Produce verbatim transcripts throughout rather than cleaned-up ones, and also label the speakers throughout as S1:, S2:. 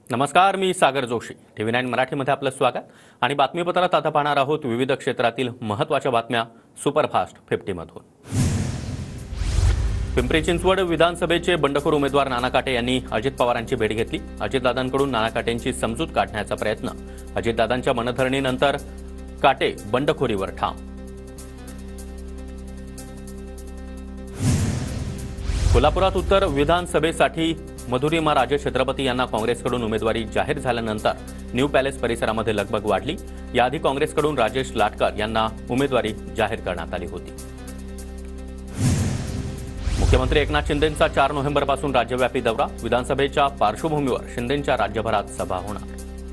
S1: नमस्कार, मी Sagar Joshi. TV nine मराठीमध्ये आपलं स्वागत आणि बातमीपत्रात आता पाहणार आहोत विविध क्षेत्रातील महत्त्वाच्या बातम्या सुपरफास्ट फिफ्टी मधून. पिंपरी चिंचवड विधानसभेचे बंडखोर उमेदवार नाना काटे यांनी अजित पवारांची भेट घेतली. अजितदादांकडून नाना काटेंची समजूत काढण्याचा प्रयत्न. अजितदादांच्या मनधरणीनंतर काटे बंडखोरीवर ठाम. कोल्हापुरात उत्तर विधानसभेसाठी मधुरिमा राजे छत्रपती यांना काँग्रेसकडून उमेदवारी जाहीर झाल्यानंतर न्यू पॅलेस परिसरामध्ये लगबग वाढली. याआधी काँग्रेसकडून राजेश लाटकर यांना उमेदवारी जाहीर करण्यात आली होती. मुख्यमंत्री एकनाथ शिंदेंचा चार नोव्हेंबरपासून राज्यव्यापी दौरा. विधानसभेच्या पार्श्वभूमीवर शिंदेंच्या राज्यभरात सभा होणार.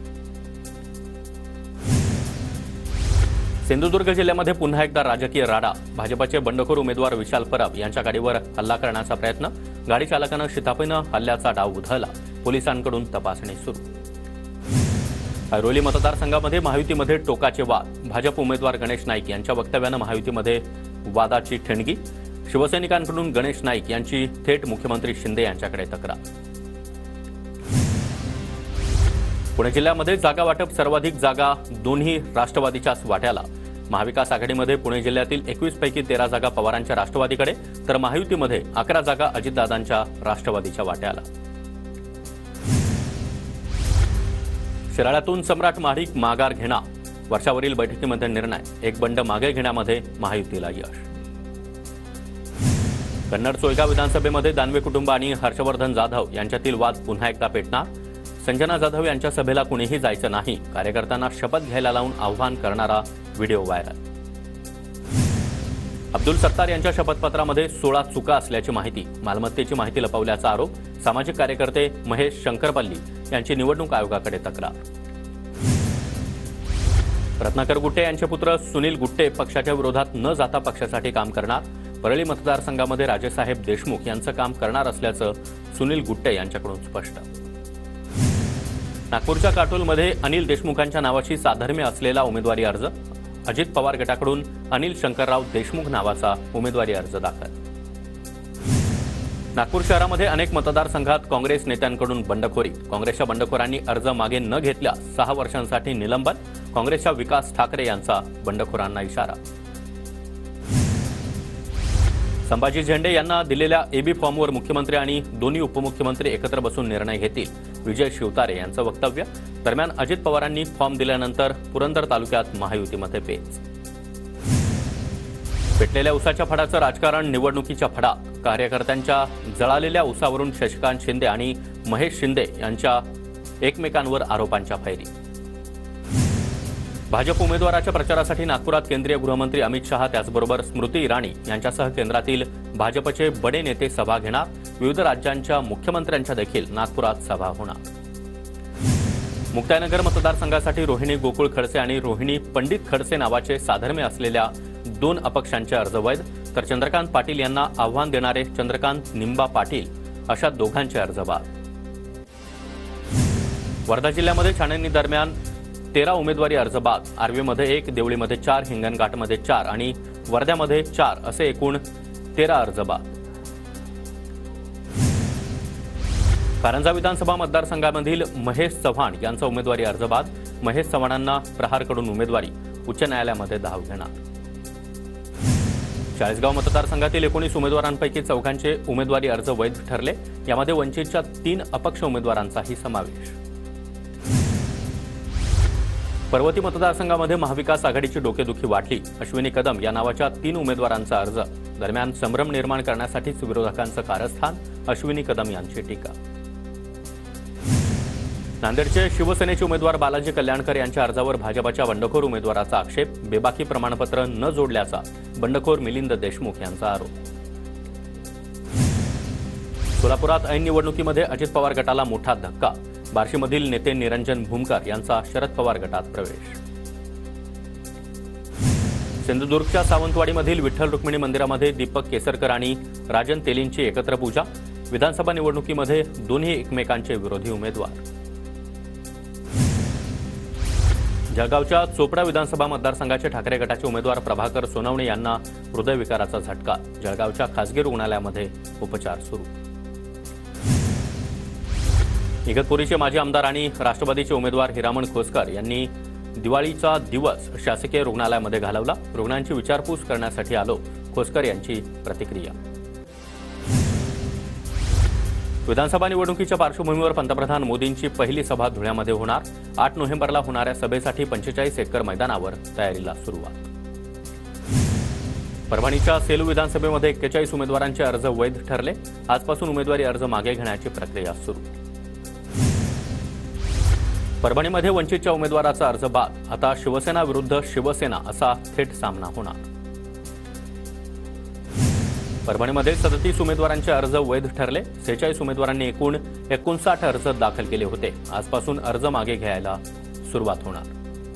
S1: सिंधुदुर्ग जिल्ह्यामध्ये पुन्हा एकदा राजकीय राडा. भाजपचे बंडखोर उमेदवार विशाल परब यांच्या गाडीवर हल्ला करण्याचा प्रयत्न. गाडी चालकानं शिताफीनं हल्ल्याचा डाव उधळला. पोलिसांकडून तपासणी सुरू. ऐरोली मतदारसंघामध्ये महायुतीमध्ये टोकाचे वाद. भाजप उमेदवार गणेश नाईक यांच्या वक्तव्यानं महायुतीमध्ये वादाची ठिणगी. शिवसैनिकांकडून गणेश नाईक यांची थेट मुख्यमंत्री शिंदे यांच्याकडे तक्रार. पुणे जिल्ह्यामध्ये जागा वाटप सर्वाधिक जागा दोन्ही राष्ट्रवादीच्याच वाट्याला. महाविकास आघाडीमध्ये पुणे जिल्ह्यातील एकवीस पैकी तेरा जागा पवारांच्या राष्ट्रवादीकडे, तर महायुतीमध्ये अकरा जागा अजितदादांच्या राष्ट्रवादीच्या वाट्याला. शिराळ्यातून सम्राट महाडिक माघार घेणार. वर्षावरील बैठकीमध्ये निर्णय. एक बंड मागे घेण्यामध्ये महायुतीला यश. कन्नड सोयगाव विधानसभेमध्ये दानवे कुटुंब आणि हर्षवर्धन जाधव यांच्यातील वाद पुन्हा एकदा पेटणार. संजना जाधव यांच्या सभेला कुणीही जायचं नाही. कार्यकर्त्यांना शपथ घ्यायला लावून आव्हान करणारा व्हिडिओ व्हायरल. अब्दुल सत्तार यांच्या शपथपत्रामध्ये सोळा चुका असल्याची माहिती. मालमत्तेची माहिती लपवल्याचा आरोप. सामाजिक कार्यकर्ते महेश शंकरपल्ली यांची निवडणूक आयोगाकडे तक्रार. रत्नाकर गुट्टे यांचे पुत्र सुनील गुट्टे पक्षाच्या विरोधात न जाता पक्षासाठी काम करणार. परळी मतदारसंघामध्ये राजेसाहेब देशमुख यांचं काम करणार असल्याचं सुनील गुट्टे यांच्याकडून स्पष्ट. नागपूरच्या काटोलमध्ये अनिल देशमुखांच्या नावाची साधर्म्य असलेला उमेदवारी अर्ज. अजित पवार गटाकडून अनिल शंकरराव देशमुख नावाचा उमेदवारी अर्ज दाखल. नागपूर शहरामध्ये अनेक मतदारसंघात काँग्रेस नेत्यांकडून बंडखोरी. काँग्रेसच्या बंडखोरांनी अर्ज मागे न घेतल्यास सहा वर्षांसाठी निलंबन. काँग्रेसच्या विकास ठाकरे यांचा बंडखोरांना इशारा. संभाजी झेंडे यांना दिलेल्या एबी फॉर्मवर मुख्यमंत्री आणि दोन्ही उपमुख्यमंत्री एकत्र बसून निर्णय घेतील. विजय शिवतारे यांचं वक्तव्य. दरम्यान अजित पवारांनी फॉर्म दिल्यानंतर पुरंदर तालुक्यात महायुतीमध्ये पेच. पेटलेल्या उसाच्या फडाचं राजकारण निवडणुकीच्या फडात. कार्यकर्त्यांच्या जळालेल्या उसावरून शशिकांत शिंदे आणि महेश शिंदे यांच्या एकमेकांवर आरोपांच्या फैरी. भाजप उमेदवाराच्या प्रचारासाठी नागपुरात केंद्रीय गृहमंत्री अमित शहा त्याचबरोबर स्मृती इराणी यांच्यासह केंद्रातील भाजपचे बडे नेते सभा घेणार. विविध राज्यांच्या मुख्यमंत्र्यांच्या देखील नागपुरात सभा होणार. मुक्ताईनगर मतदारसंघासाठी रोहिणी गोकुळ खडसे आणि रोहिणी पंडित खडसे नावाचे साधर्म्य असलेल्या दोन अपक्षांचे अर्ज वैध, तर चंद्रकांत पाटील यांना आव्हान देणारे चंद्रकांत निंबा पाटील अशा दोघांचे अर्ज बाद. वर्धा जिल्ह्यामध्ये छाननी दरम्यान तेरा उमेदवारी अर्ज बाद. आर्वीमध्ये एक, देवळीमध्ये चार, हिंगणघाटमध्ये चार आणि वर्ध्यामध्ये चार असे एकूण तेरा अर्ज बाद. कारंजा विधानसभा मतदारसंघामधील महेश चव्हाण यांचा उमेदवारी अर्ज बाद. महेश चव्हाणांना प्रहारकडून उमेदवारी. उच्च न्यायालयामध्ये धाव घेणार. चाळीसगाव मतदारसंघातील एकोणीस उमेदवारांपैकी चौघांचे उमेदवारी अर्ज वैध ठरले. यामध्ये वंचितच्या तीन अपक्ष उमेदवारांचाही समावेश. पर्वती मतदारसंघामध्ये महाविकास आघाडीची डोकेदुखी वाढली. अश्विनी कदम या नावाच्या तीन उमेदवारांचा अर्ज. दरम्यान संभ्रम निर्माण करण्यासाठीच विरोधकांचं कारस्थान. अश्विनी कदम यांची टीका. नांदेडचे शिवसेनेचे उमेदवार बालाजी कल्याणकर यांच्या अर्जावर भाजपच्या बंडखोर उमेदवाराचा आक्षेप. बेबाकी प्रमाणपत्र न जोडल्याचा बंडखोर मिलिंद देशमुख यांचा आरोप. सोलापुरात ऐन निवडणुकीमध्ये अजित पवार गटाला मोठा धक्का. बार्शीमधील नेते निरंजन भूमकर यांचा शरद पवार गटात प्रवेश. सिंधुदुर्गच्या सावंतवाडीमधील विठ्ठल रुक्मिणी मंदिरामध्ये दीपक केसरकर आणि राजन तेलींची एकत्र पूजा. विधानसभा निवडणुकीमध्ये दोन्ही एकमेकांचे विरोधी उमेदवार. जळगावच्या चोपडा विधानसभा मतदारसंघाचे ठाकरे गटाचे उमेदवार प्रभाकर सोनवणे यांना हृदयविकाराचा झटका. जळगावच्या खासगी रुग्णालयामध्ये उपचार सुरू. इगतपुरीचे माजी आमदार आणि राष्ट्रवादीचे उमेदवार हिरामण खोसकर यांनी दिवाळीचा दिवस शासकीय रुग्णालयामध्ये घालवला। रुग्णांची विचारपूस करण्यासाठी आलो, खोसकर यांची प्रतिक्रिया। विधानसभा निवडणुकीच्या पार्श्वभूमीवर पंतप्रधान मोदींची पहिली सभा धुळ्यामध्ये होणार। आठ नोव्हेंबरला होणाऱ्या सभेसाठी पंचेचाळीस एकर मैदानावर तयारीला सुरुवात। परभणीच्या सेलू विधानसभेमध्ये एक्केचाळीस उमेदवारांचे अर्ज वैध ठरले। आजपासून उमेदवारी अर्ज मागे घेण्याची प्रक्रिया सुरू। परभणीमध्ये वंचितच्या उमेदवाराचा अर्ज बाद। आता शिवसेना विरुद्ध शिवसेना असा थेट सामना होणार। परभणीमध्ये सदतीस उमेदवारांचे अर्ज वैध ठरले। सेहेचाळीस उमेदवारांनी एकूण एकोणसाठ अर्ज दाखल केले होते। आजपासून अर्ज मागे घ्यायला सुरुवात होणार।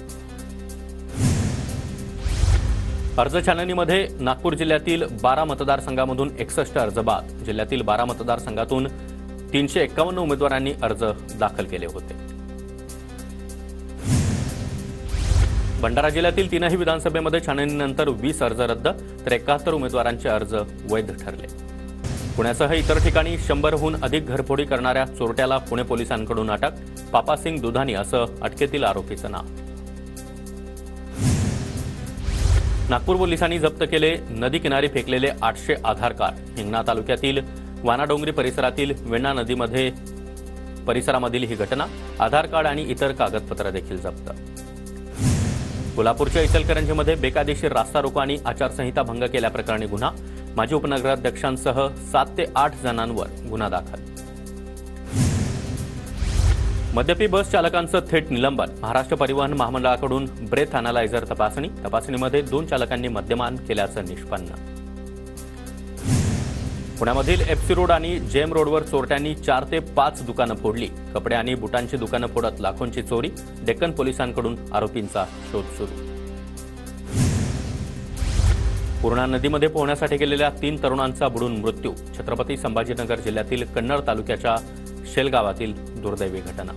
S1: अर्ज छाननीमध्ये नागपूर जिल्ह्यातील बारा मतदारसंघामधून एकसष्ट अर्ज बाद। जिल्ह्यातील बारा मतदारसंघातून तीनशे एक्कावन्न उमेदवारांनी अर्ज दाखल केले होते। भंडारा जिल्ह्यातील तीनही विधानसभेमध्ये छाननीनंतर वीस अर्ज रद्द, तर एकाहत्तर उमेदवारांचे अर्ज वैध ठरले। पुण्यासह इतर ठिकाणी शंभरहून अधिक घरफोडी करणाऱ्या चोरट्याला पुणे पोलिसांकडून अटक। पापासिंग दुधानी असं अटकेतील आरोपीचं नाव। नागपूर पोलिसांनी जप्त केले नदी किनारी फेकलेले आठशे आधार कार्ड। हिंगणा तालुक्यातील वानाडोंगरी परिसरातील वेण्णा नदीमध्ये परिसरामधील ही घटना। आधार कार्ड आणि इतर कागदपत्र देखील जप्त। कोल्हापूरच्या इचलकरंजीमध्ये बेकायदेशीर रास्ता रोको आणि आचारसंहिता भंग केल्याप्रकरणी गुन्हा। माजी उपनगराध्यक्षांसह सात ते आठ जणांवर गुन्हा दाखल। मद्यपी बस चालकांचं थेट निलंबन। महाराष्ट्र परिवहन महामंडळाकडून ब्रेथ अॅनालायझर तपासणी। तपासणीमध्ये दोन चालकांनी मद्यपान केल्याचं निष्पन्न। पुण्यामधील एफसी रोड आणि जेम रोडवर चोरट्यांनी चार ते पाच दुकानं फोडली। कपडे आणि बुटांची दुकानं फोडत लाखोंची चोरी। डेक्कन पोलिसांकडून आरोपींचा शोध सुरू। पूर्णा नदीमध्ये पोहण्यासाठी गेलेल्या तीन तरुणांचा बुडून मृत्यू। छत्रपती संभाजीनगर जिल्ह्यातील कन्नड तालुक्याच्या शेलगावातील दुर्दैवी घटना।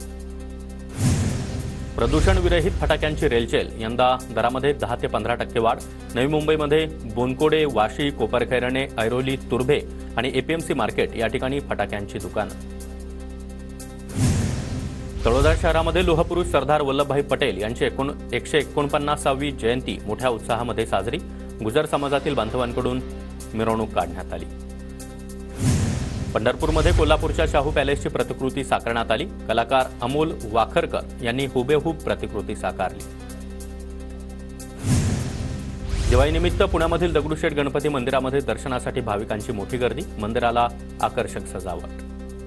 S1: प्रदूषण विरहित फटाक्यांची रेलचेल। यंदा दरामध्ये दहा ते पंधरा टक्के वाढ। नवी मुंबईमध्ये बोनकोडे, वाशी, कोपरखैरणे, ऐरोली, तुर्भे आणि एपीएमसी मार्केट या ठिकाणी फटाक्यांची दुकानं। तळोदा शहरामध्ये लोहपुरुष सरदार वल्लभभाई पटेल यांची एकूण एकशे एकोणपन्नासावी जयंती मोठ्या उत्साहामध्ये साजरी। गुजर समाजातील बांधवांकडून मिरवणूक काढण्यात आली। पंढरपूरमध्ये कोल्हापूरच्या शाहू पॅलेसची प्रतिकृती साकारण्यात आली। कलाकार अमोल वाखरकर यांनी हुबेहूब प्रतिकृती साकारली। दिवाळीनिमित्त पुण्यामधील दगडूशेठ गणपती मंदिरामध्ये दर्शनासाठी भाविकांची मोठी गर्दी। मंदिराला आकर्षक सजावट।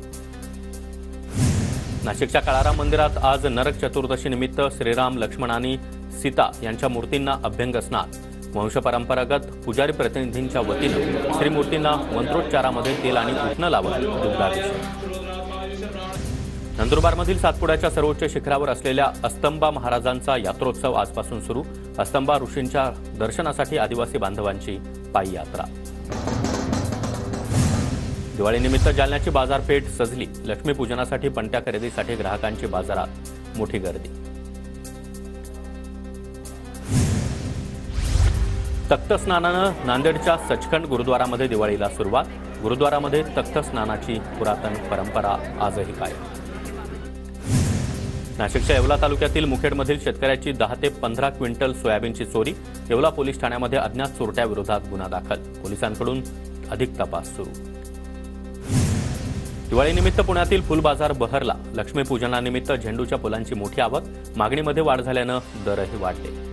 S1: नाशिकच्या काळाराम मंदिरात आज नरक चतुर्दशी निमित्त श्रीराम, लक्ष्मण आणि सीता यांच्या मूर्तींना अभ्यंग स्नान। वंशपरंपरागत पुजारी प्रतिनिधींच्या वतीनं श्रीमूर्तींना मंत्रोच्चारामध्ये तेल आणि उटणं लावत दुग्धाभिषेक। नंदुरबारमधील सातपुड्याच्या सर्वोच्च शिखरावर असलेल्या अस्तंबा महाराजांचा यात्रोत्सव आजपासून सुरू। अस्तंबा ऋषींच्या दर्शनासाठी आदिवासी बांधवांची पायी यात्रा। दिवाळीनिमित्त जालन्याची बाजारपेठ सजली। लक्ष्मीपूजनासाठी पणत्या खरेदीसाठी ग्राहकांची बाजारात मोठी गर्दी। तख्त स्नानानं नांदेडच्या सचखंड गुरुद्वारामध्ये दिवाळीला सुरुवात। गुरुद्वारामध्ये तख्त स्नानाची पुरातन परंपरा आजही कायम। नाशिकच्या येवला तालुक्यातील मुखेडमधील शेतकऱ्याची दहा ते पंधरा क्विंटल सोयाबीनची चोरी। येवला पोलीस ठाण्यामध्ये अज्ञात चोरट्याविरोधात गुन्हा दाखल। पोलिसांकडून अधिक तपास सुरू। दिवाळीनिमित्त पुण्यातील फुल बाजार बहरला। लक्ष्मीपूजनानिमित्त झेंडूच्या फुलांची मोठी आवक। मागणीमध्ये वाढ झाल्यानं दरही वाढले।